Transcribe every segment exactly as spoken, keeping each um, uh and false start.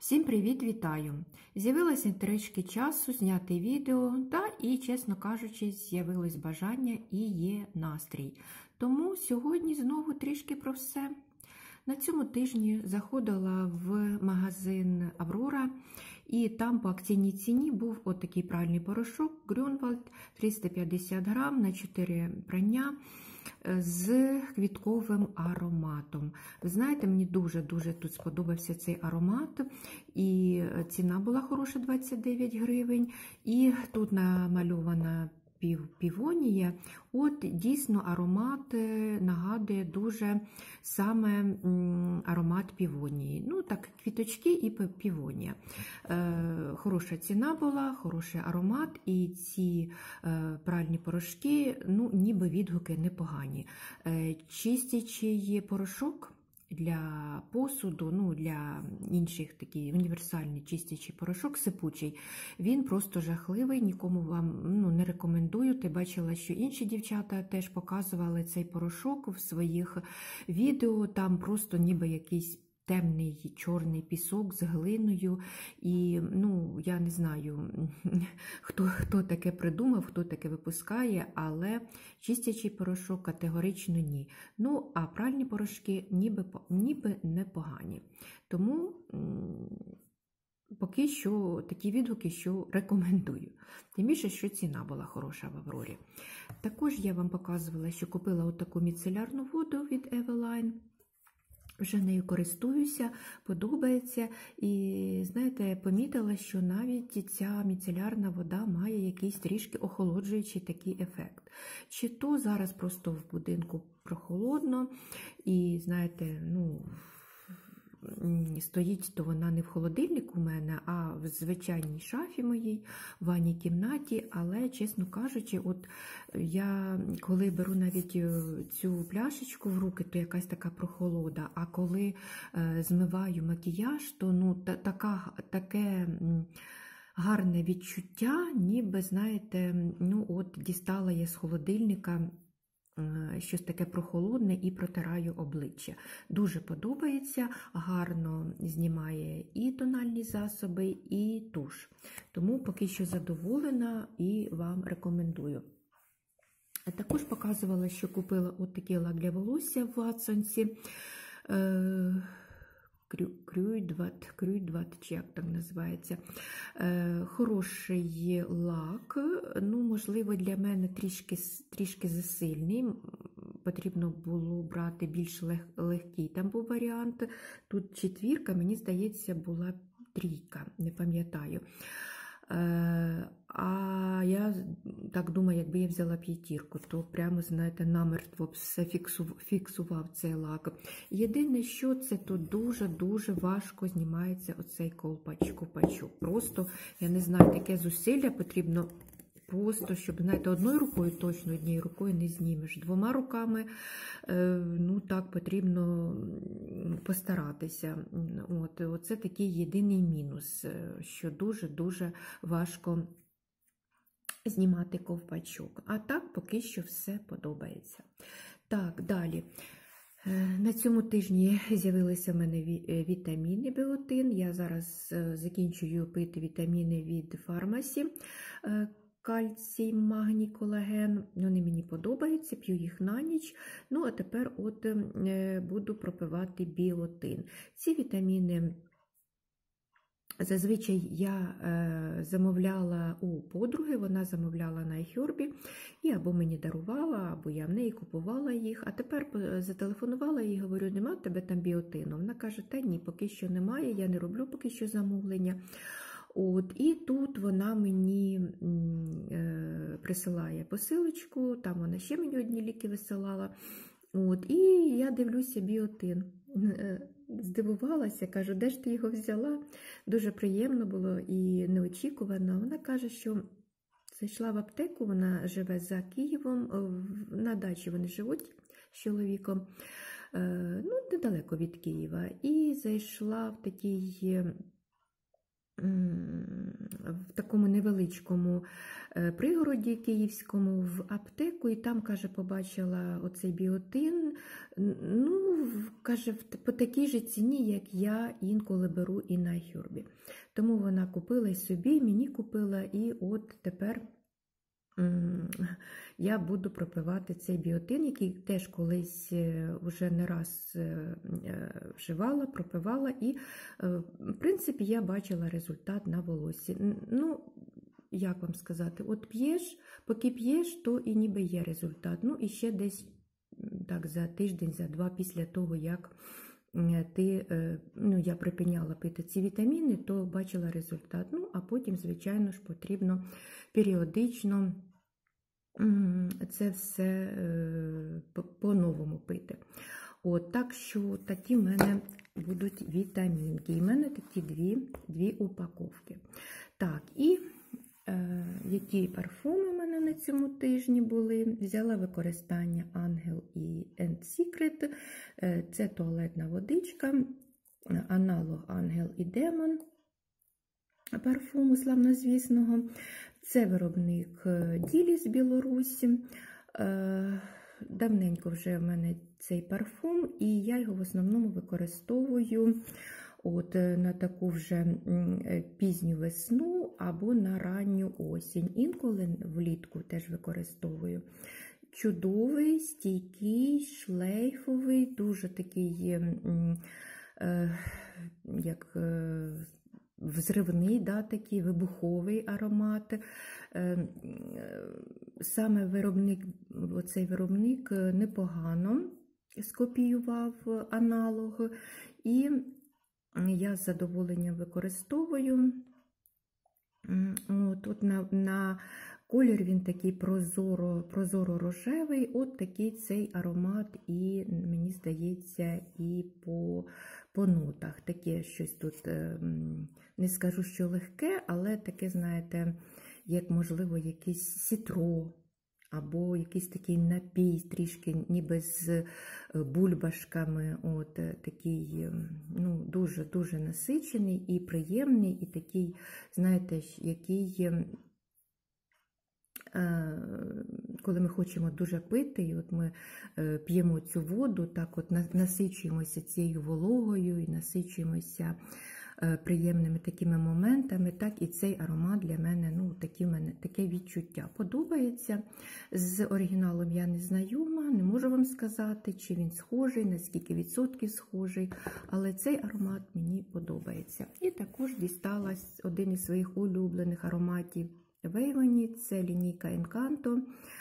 Всім привіт, вітаю! З'явилося трішки часу зняти відео, та і, чесно кажучи, з'явилось бажання і є настрій. Тому сьогодні знову трішки про все. На цьому тижні заходила в магазин Аврора, і там по акційній ціні був отакий пральний порошок Грюнвальд триста п'ятдесят грам на чотири прання з квітковим ароматом. Ви знаєте, мені дуже-дуже тут сподобався цей аромат, і ціна була хороша, двадцять дев'ять гривень, і тут намальована півонія. От дійсно аромат нагадує дуже саме аромат півонії. Ну так, квіточки і півонія. Е, хороша ціна була, хороший аромат, і ці е, пральні порошки, ну ніби відгуки непогані. Е, чистячий порошок для посуду, ну, для інших такий універсальний чистячий порошок, сипучий, він просто жахливий, нікому вам ну, не рекомендую. Ти бачила, що інші дівчата теж показували цей порошок в своїх відео, там просто ніби якийсь темний чорний пісок з глиною, і, ну, я не знаю, хто, хто таке придумав, хто таке випускає, але чистячий порошок категорично ні. Ну, а пральні порошки ніби, ніби непогані. Тому поки що такі відгуки, що рекомендую. Тим більше, що ціна була хороша в Аврорі. Також я вам показувала, що купила отаку міцелярну воду від Eveline. Вже нею користуюся, подобається, і, знаєте, помітила, що навіть ця міцелярна вода має якийсь трішки охолоджуючий такий ефект. Чи то зараз просто в будинку прохолодно, і, знаєте, ну, стоїть то вона не в холодильнику у мене, а в звичайній шафі моїй, в ванній кімнаті, але, чесно кажучи, от я коли беру навіть цю пляшечку в руки, то якась така прохолода, а коли е, змиваю макіяж, то ну, та, така, таке гарне відчуття, ніби, знаєте, ну от дістала я з холодильника щось таке прохолодне і протираю обличчя. Дуже подобається, гарно знімає і тональні засоби, і туш. Тому поки що задоволена і вам рекомендую. Також показувала, що купила от такий лак для волосся в Ватсонсі. Крюйдват, Крюйдват, чи як так називається. Е, хороший лак, ну, можливо, для мене трішки, трішки засильний. Потрібно було брати більш лег, легкий там був варіант. Тут четвірка, мені здається, була трійка, не пам'ятаю. Е, а я так думаю, якби я взяла п'ятірку, то прямо, знаєте, намертво все фіксував, фіксував цей лак. Єдине, що це тут дуже-дуже важко знімається оцей колпачок. Просто, я не знаю, таке зусилля потрібно просто, щоб, знаєте, одною рукою точно, однією рукою не знімеш. Двома руками, ну так, потрібно постаратися. От, оце такий єдиний мінус, що дуже-дуже важко знімати ковпачок. А так, поки що все подобається. Так, далі. На цьому тижні з'явилися в мене вітаміни біотин. Я зараз закінчую пити вітаміни від Фармасі. Кальцій, магній, колаген. Вони мені подобаються, п'ю їх на ніч. Ну, а тепер от буду пропивати біотин. Ці вітаміни зазвичай я замовляла у подруги, вона замовляла на iHerb, і або мені дарувала, або я в неї купувала їх. А тепер зателефонувала і говорю, нема в тебе там біотину? Вона каже, та ні, поки що немає, я не роблю поки що замовлення. От, і тут вона мені е, присилає посилочку, там вона ще мені одні ліки висилала. От, і я дивлюся біотин. Здивувалася, кажу, де ж ти його взяла? Дуже приємно було і неочікувано. Вона каже, що зайшла в аптеку, вона живе за Києвом, на дачі вони живуть з чоловіком, ну, недалеко від Києва. І зайшла в такий в такому невеличкому пригороді київському в аптеку, і там, каже, побачила оцей біотин, ну, каже, по такій же ціні, як я інколи беру і на Хьорбі. Тому вона купила і собі, мені купила, і от тепер я буду пропивати цей біотин, який теж колись вже не раз вживала, пропивала, і, в принципі, я бачила результат на волоссі. Ну, як вам сказати, от п'єш, поки п'єш, то і ніби є результат. Ну, і ще десь так за тиждень, за два після того, як ти, ну, я припиняла пити ці вітаміни, то бачила результат. Ну, а потім, звичайно ж, потрібно періодично це все по-новому пити. От, так що такі в мене будуть вітамінки. І в мене такі дві, дві упаковки. Так, і е, які парфуми в мене на цьому тижні були? Взяла використання Ангел і and Secret. Це туалетна водичка, аналог Ангел і Демон парфуму славнозвісного. Це виробник Ділі з Білорусі. Давненько вже в мене цей парфум, і я його в основному використовую от на таку вже пізню весну або на ранню осінь. Інколи влітку теж використовую. Чудовий, стійкий, шлейфовий, дуже такий, як взривний, да, такий вибуховий аромат. Саме виробник, оцей виробник непогано скопіював аналог, і я з задоволенням використовую. Тут на, на колір він такий прозоро, прозоро-рожевий, от такий цей аромат, і мені здається, і по, по нотах. Таке щось тут, не скажу, що легке, але таке, знаєте, як, можливо, якийсь сітро, або якийсь такий напій, трішки ніби з бульбашками, от такий, ну, дуже-дуже насичений і приємний, і такий, знаєте, який, коли ми хочемо дуже пити, і от ми п'ємо цю воду, так от насичуємося цією вологою і насичуємося приємними такими моментами, так і цей аромат для мене, ну, такі в мене, таке відчуття подобається. З оригіналом я не знайома, не можу вам сказати, чи він схожий, на скільки відсотків схожий, але цей аромат мені подобається. І також дісталась один із своїх улюблених ароматів в Avon, це лінійка Encanto,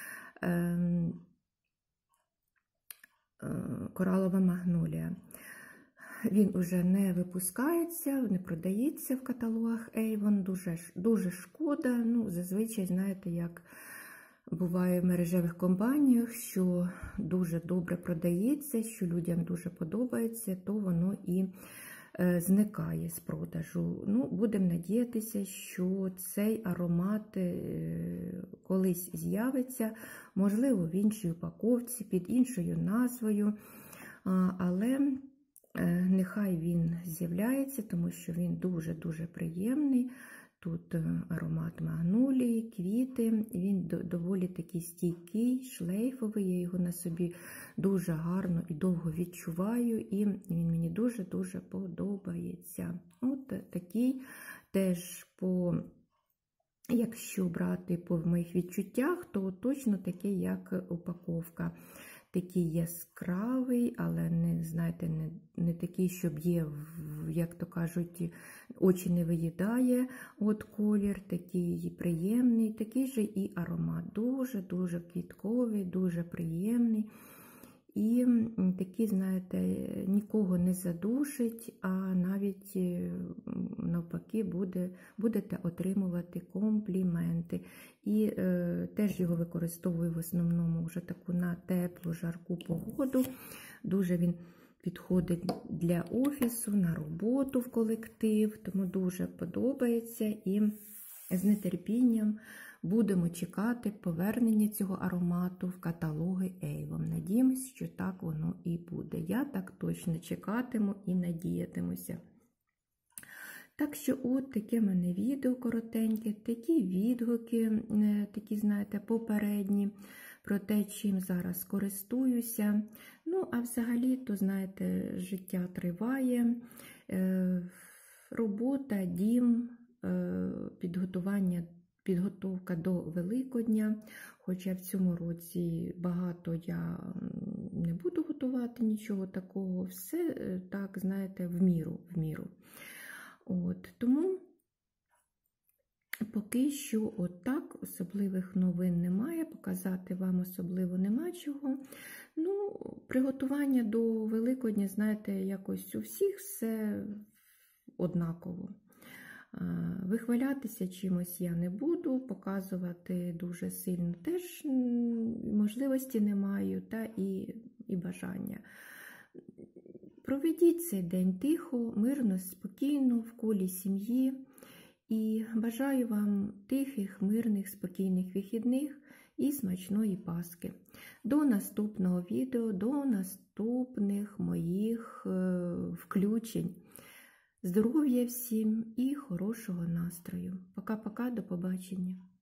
коралова магнолія. Він уже не випускається, не продається в каталогах Avon, дуже, дуже шкода. Ну, зазвичай, знаєте, як буває в мережевих компаніях, що дуже добре продається, що людям дуже подобається, то воно і е, зникає з продажу. Ну, будемо надіятися, що цей аромат е, колись з'явиться, можливо, в іншій упаковці, під іншою назвою, а, але нехай він з'являється, тому що він дуже-дуже приємний. Тут аромат магнолії, квіти, він доволі такий стійкий, шлейфовий, я його на собі дуже гарно і довго відчуваю, і він мені дуже-дуже подобається. От такий теж, по, якщо брати по моїх відчуттях, то точно такий, як упаковка. Такий яскравий, але не, знаєте, не, не такий, щоб є, як то кажуть, очі не виїдає. От колір, такий приємний, такий же і аромат. Дуже-дуже квітковий, дуже приємний. І такий, знаєте, нікого не задушить, а навіть навпаки буде, будете отримувати компліменти. І е, теж його використовую в основному вже таку на теплу, жарку погоду. Дуже він підходить для офісу, на роботу в колектив, тому дуже подобається. І з нетерпінням будемо чекати повернення цього аромату в каталоги Avon. Надіємося, що так воно і буде. Я так точно чекатиму і надіятимуся. Так що от таке в мене відео коротеньке, такі відгуки, такі, знаєте, попередні, про те, чим зараз користуюся. Ну, а взагалі, то, знаєте, життя триває, робота, дім, підготування, підготовка до Великодня. Хоча в цьому році багато я не буду готувати нічого такого, все так, знаєте, в міру, в міру. От, тому поки що отак, особливих новин немає, показати вам особливо нема чого. Ну, приготування до Великодня, знаєте, якось у всіх все однаково. Вихвалятися чимось я не буду, показувати дуже сильно теж можливості не маю, та і, і бажання. Проведіть цей день тихо, мирно, спокійно, в колі сім'ї. І бажаю вам тихих, мирних, спокійних вихідних і смачної Пасхи. До наступного відео, до наступних моїх е, включень. Здоров'я всім і хорошого настрою. Пока-пока, до побачення.